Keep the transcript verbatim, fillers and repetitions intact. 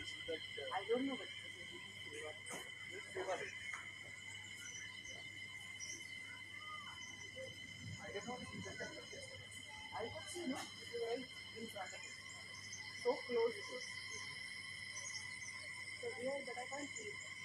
I don't know what this is in flavor. Which flavor? I did not see that. I could see, no, it is right in front of it. So close it is. So here, but I can't see it.